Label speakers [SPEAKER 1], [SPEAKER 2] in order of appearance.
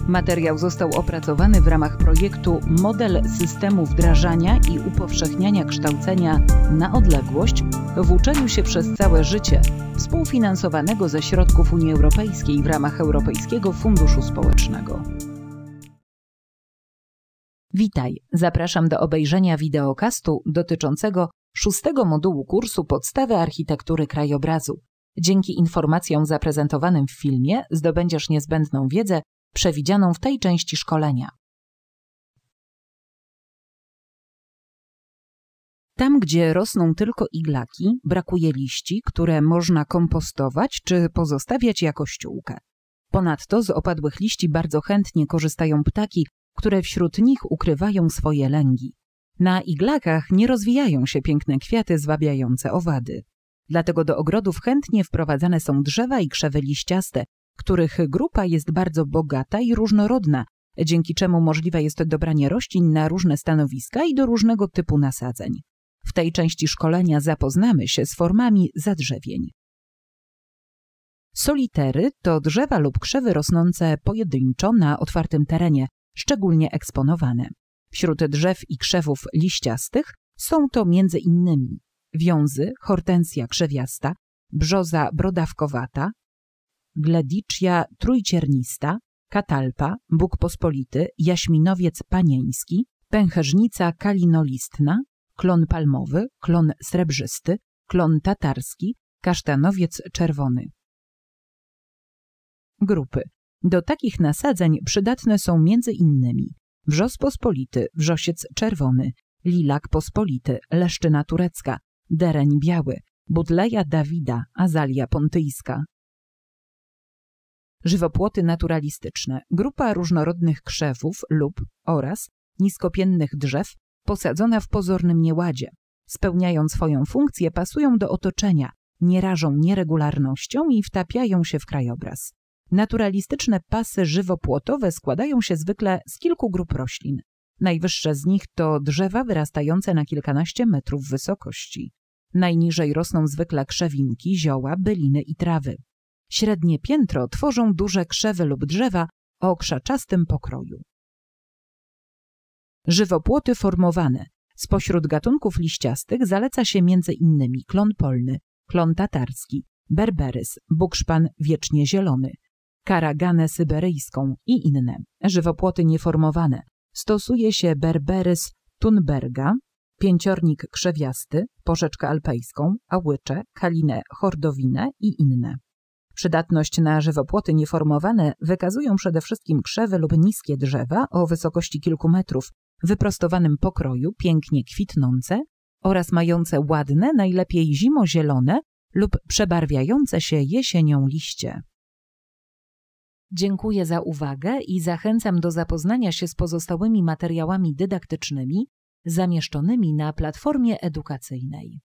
[SPEAKER 1] Materiał został opracowany w ramach projektu Model systemu wdrażania i upowszechniania kształcenia na odległość w uczeniu się przez całe życie, współfinansowanego ze środków Unii Europejskiej w ramach Europejskiego Funduszu Społecznego. Witaj, zapraszam do obejrzenia wideokastu dotyczącego 6. modułu kursu Podstawy architektury krajobrazu. Dzięki informacjom zaprezentowanym w filmie zdobędziesz niezbędną wiedzę przewidzianą w tej części szkolenia. Tam, gdzie rosną tylko iglaki, brakuje liści, które można kompostować czy pozostawiać jako ściółkę. Ponadto z opadłych liści bardzo chętnie korzystają ptaki, które wśród nich ukrywają swoje lęgi. Na iglakach nie rozwijają się piękne kwiaty zwabiające owady. Dlatego do ogrodów chętnie wprowadzane są drzewa i krzewy liściaste, których grupa jest bardzo bogata i różnorodna, dzięki czemu możliwe jest dobranie roślin na różne stanowiska i do różnego typu nasadzeń. W tej części szkolenia zapoznamy się z formami zadrzewień. Solitery to drzewa lub krzewy rosnące pojedynczo na otwartym terenie, szczególnie eksponowane. Wśród drzew i krzewów liściastych są to m.in. wiązy, hortensja krzewiasta, brzoza brodawkowata, glediczia trójciernista, katalpa, buk pospolity, jaśminowiec panieński, pęcherzyca kalinolistna, klon palmowy, klon srebrzysty, klon tatarski, kasztanowiec czerwony. Grupy. Do takich nasadzeń przydatne są m.in. wrzos pospolity, wrzosiec czerwony, lilak pospolity, leszczyna turecka, dereń biały, budleja Dawida, azalia pontyjska. Żywopłoty naturalistyczne. Grupa różnorodnych krzewów oraz niskopiennych drzew posadzona w pozornym nieładzie. Spełniając swoją funkcję, pasują do otoczenia, nie rażą nieregularnością i wtapiają się w krajobraz. Naturalistyczne pasy żywopłotowe składają się zwykle z kilku grup roślin. Najwyższe z nich to drzewa wyrastające na kilkanaście metrów wysokości. Najniżej rosną zwykle krzewinki, zioła, byliny i trawy. Średnie piętro tworzą duże krzewy lub drzewa o krzaczastym pokroju. Żywopłoty formowane. Spośród gatunków liściastych zaleca się m.in. klon polny, klon tatarski, berberys, bukszpan wiecznie zielony, karaganę syberyjską i inne. Żywopłoty nieformowane. Stosuje się berberys Thunberga, pięciornik krzewiasty, porzeczkę alpejską, ałycze, kalinę hordowinę i inne. Przydatność na żywopłoty nieformowane wykazują przede wszystkim krzewy lub niskie drzewa o wysokości kilku metrów, wyprostowanym pokroju, pięknie kwitnące oraz mające ładne, najlepiej zimozielone lub przebarwiające się jesienią liście. Dziękuję za uwagę i zachęcam do zapoznania się z pozostałymi materiałami dydaktycznymi zamieszczonymi na platformie edukacyjnej.